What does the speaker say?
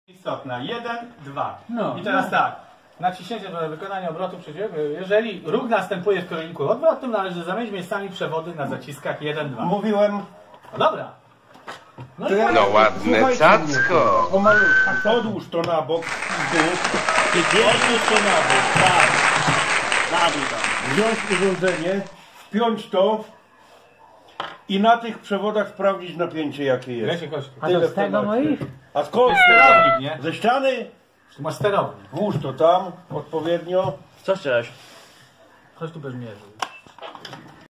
Istotna. 1, 2. No, I teraz tak. Naciśnięcie do wykonania obrotu przeciwnego. Jeżeli ruch następuje w kierunku odwrotnym, należy zamienić miejscami przewody na zaciskach 1, 2. Mówiłem. No dobra. No, No ładne cacko. O malutku. Odłóż to na bok. Odłóż to na bok, tak. Na dół tam. Wziąć urządzenie, wpiąć to i na tych przewodach sprawdzić napięcie jakie jest. Lecie kościół. A to z tego moich? A skąd? Sterownik, nie? Ze ściany? Tu masz sterownik. Włóż to tam odpowiednio. Co chciałeś? Chodź tu bez mierzył.